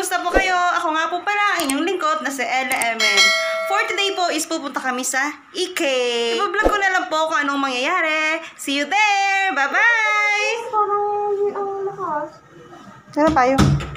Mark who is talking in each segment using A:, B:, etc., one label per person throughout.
A: Kumusta po kayo? Ako nga po pala ang inyong lingkod na si Ella MN. For today po is pupunta kami sa EK. Ipa-vlog ko na lang po kung anong mangyayari. See you there! Bye-bye! Saan tayo?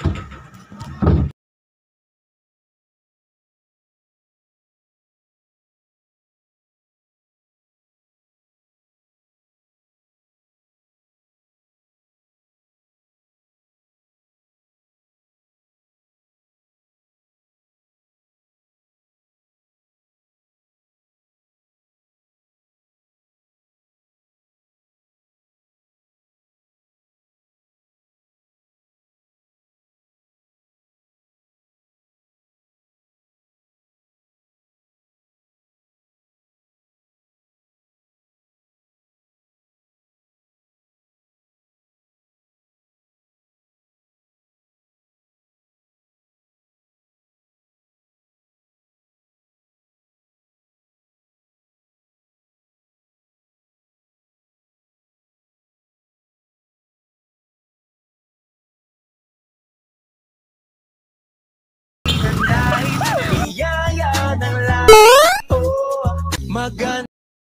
B: Maganda.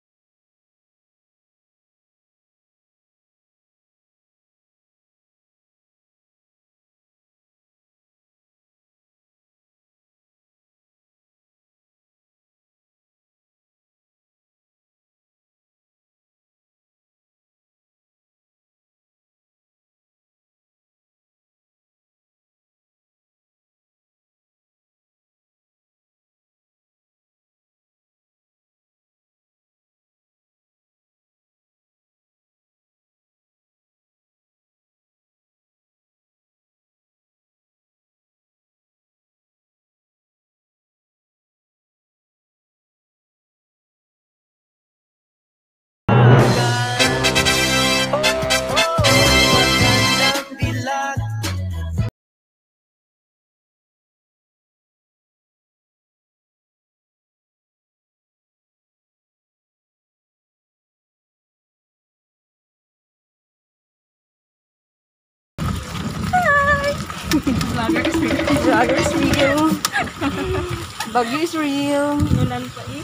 A: Vlogger is real. Bagyo is real.
C: Ulan pa eh.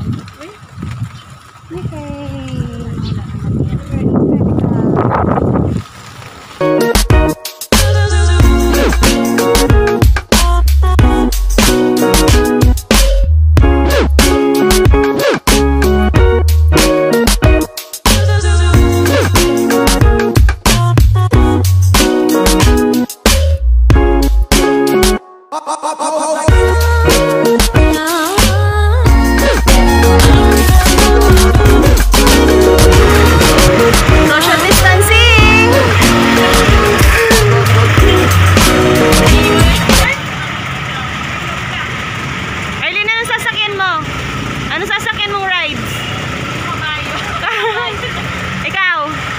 A: Ano sasakyan mong rides? Ikaw?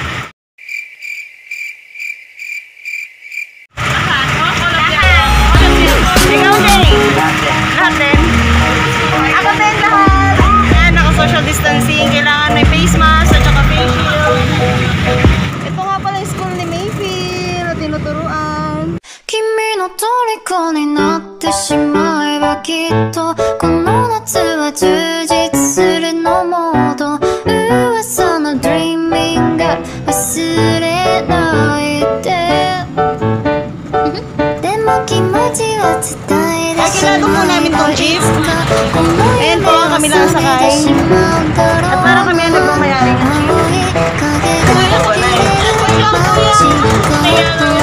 A: Ikaw din? Lahat din? Ako din lahat. Ayan, naka-social distancing. Kailangan may face mask at saka face shield. Ito nga pala yung school ni Mayfield na tinuturuan.
D: 君の虜になってしまえばきっとこの夏は充実するのモード噂の Dreaming が忘れないででも気持ちは伝えてしまえばいつかこの夢は覚めてしまうだろうな青い影が揺れる街角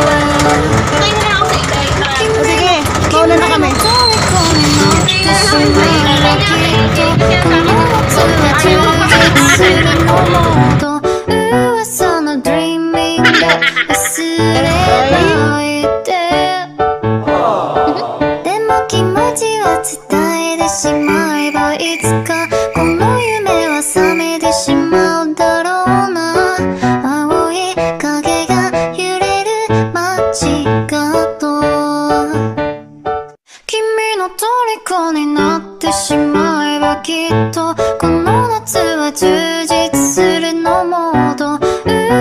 A: Sige, mauna na kami.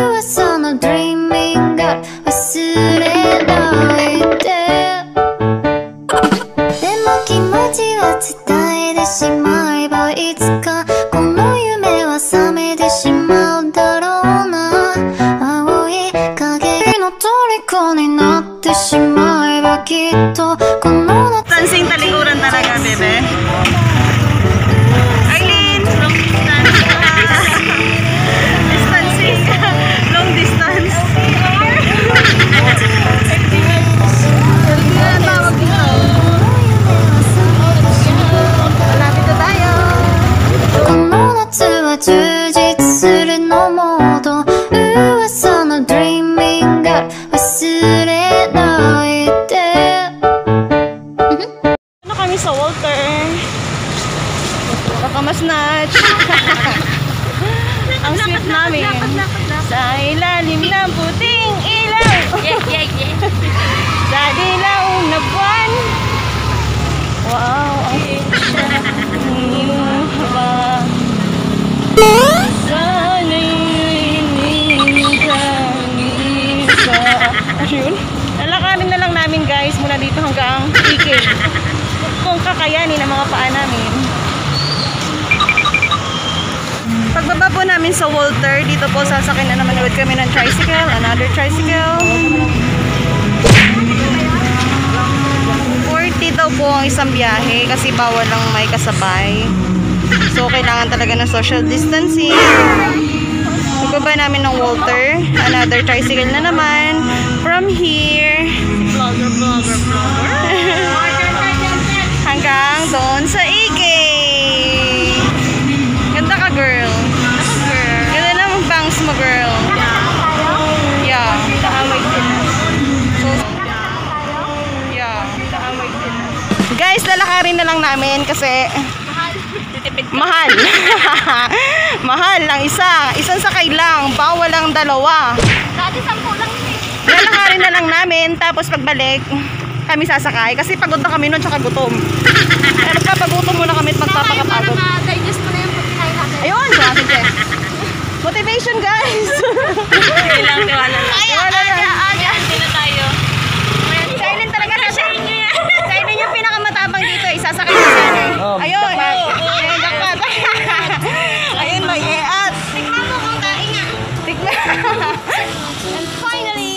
A: Dreaming が忘れないで
D: なってしまえばきっとこの夏
A: Tansing talikuran talaga, bebe. Arlene! Long distance. Distancing. Long distance. Malapit na tayo.
D: この夏は充実するのモード噂の Dreaming Girl 忘れないで
A: Ano kami sa Walter? Baka mas natch. Ang sweet namin. Sa ilalim ng puting ilaw. Sa dilaw na buwan. Wow, ang haba. Sana'y isa. Ayun. Lalakarin na lang namin guys mula dito hanggang Ikig. Kung kakayanin ang mga paa namin. Pagbaba po namin sa Walter, dito po sasakyan na naman ulit kami ng tricycle, another tricycle. 40 daw po ang isang biyahe kasi bawal lang may kasabay. So kailangan talaga ng social distancing. Pagbaba namin ng Walter, another tricycle na naman from here. Hanggang doon sa Ike. Ganda ka, girl. Ganda naman bangs mo, girl. Yeah. So, yeah. Guys, lalakarin na lang namin kasi mahal. Mahal lang isa. Isang sakay lang. Bawal lang dalawa.
D: Dati 10 lang yun
A: Lalakarin na lang namin. Tapos pagbalik, kami sasakay. Kasi pagod na kami nun, tsaka gutom. Kaya magpapagutom muna kami at magpapakapagod.
D: ma-digest mo na yung pagkain natin
A: Ayun, grabe guys. Motivation guys.
C: Kailangan tiwala lang.
A: Aga.
C: Hindi na tayo.
A: Silent talaga na siya. Silent yung pinakamatapang dito. Isasakay na siya. Ayun. Ayun, jackpot. Ayun, mag-e-at.
D: Tikman mo kung daing nga
A: Tignan. And finally.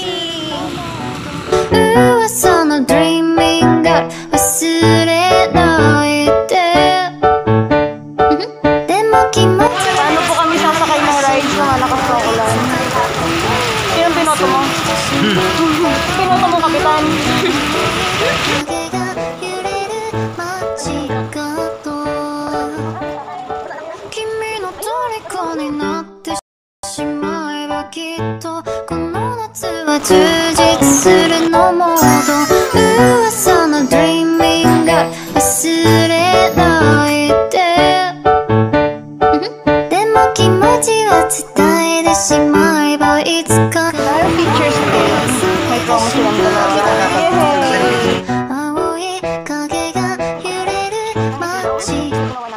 D: 噂の Dreaming Girl 忘れないででも気持ち
A: Paano po kami sasakay ng ride sa malakas na ulan? Sinong pinoto mo? Pinoto mo, kapitan.
D: 影が揺れる街角君の虜になってしまえばきっとこの夏は充実するのモード噂の Dreaming Girl 忘れないででも気持ちは伝えてしまえばいつか
A: Features may promo silang dalawa.
D: 青い影が揺れる街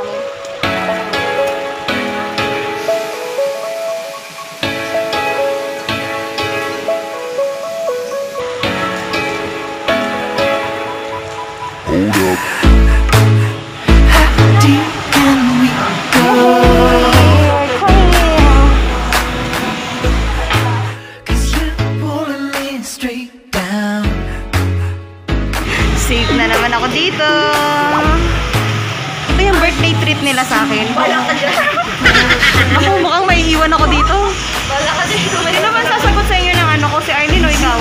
A: Safe na naman ako dito. Ito yung birthday treat nila sa akin. Ako mukhang may iwan ako dito. Sino ba sasagot sa inyo ng ano ko? Si Arlene o ikaw?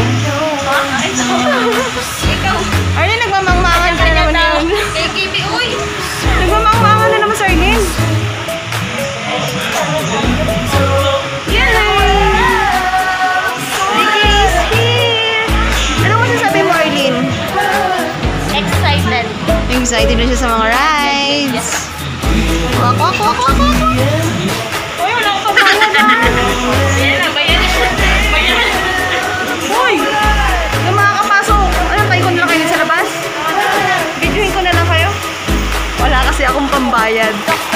C: Ikaw.
A: Arlene, nagmamangmangan ka na naman yun.
C: KKB, uy.
A: Nagmamangmangan na naman si Arlene. Yay! Nikki is here! Ano mo sasabi mo, Arlene?
C: Excited.
A: Excited na siya sa mga rides. Wako. Uy, wala ko pa pala dyan.
C: Yan na, bayan.
A: Uy! Yung mga kapasok, anong taikon lang kayo sa labas? Videohin ko na lang kayo. Wala kasi akong pambayad.